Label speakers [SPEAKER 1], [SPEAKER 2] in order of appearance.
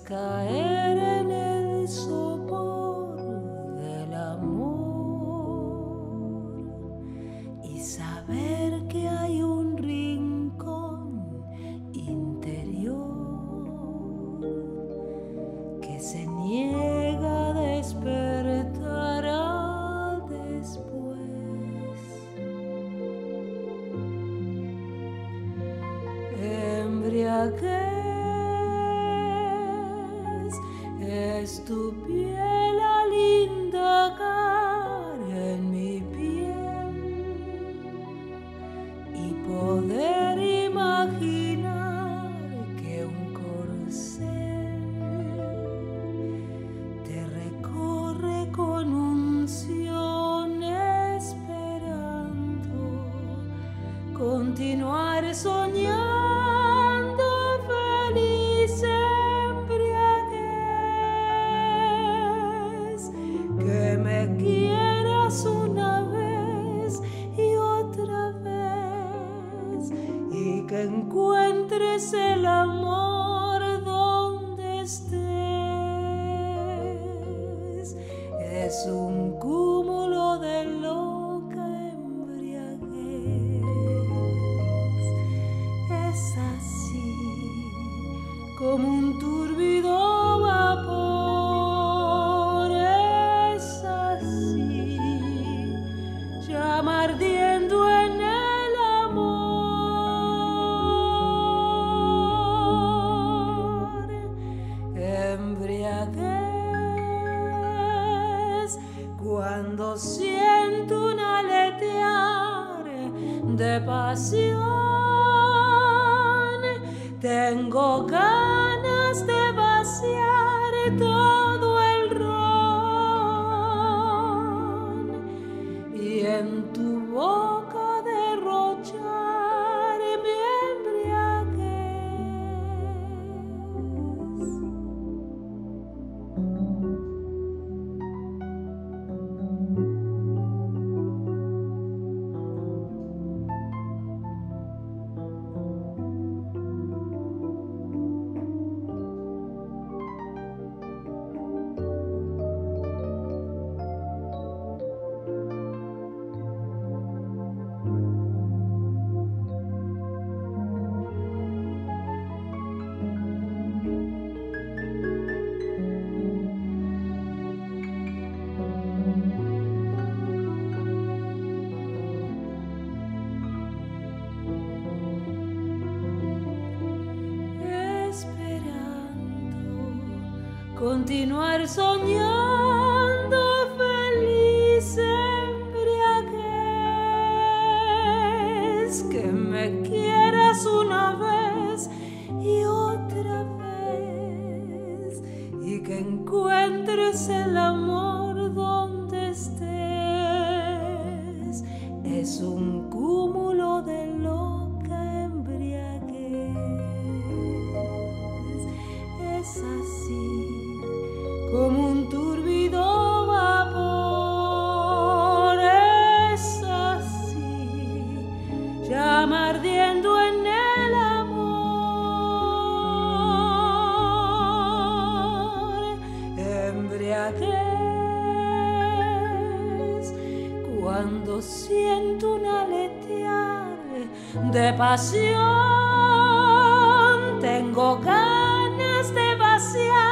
[SPEAKER 1] caer en el sopor del amor y saber que hay un rincón interior que se niega a despertar al después. Embriaguez es tu piel al indagar en mi piel y poder imaginar que un corcel te recorre con unción esperando continuar soñando. Que me quieras una vez y otra vez y que encuentres el amor donde estés. Es un cúmulo de loca embriaguez. Es así como un túrbido vapor. Ardiendo en el amor, embriaguez cuando siento un aletear de pasión. Tengo ganas de vaciar todo el ron y en tu boca derrochar mi embriaguez. Continuar soñando feliz embriaguez, que me quieras una vez y otra vez y que encuentres el amor donde estés. Es un cúmulo de loca embriaguez. Es así como un túrbido vapor. Es así, llama ardiendo en el amor. Embriaguez cuando siento un aletear de pasión. Tengo ganas de vaciar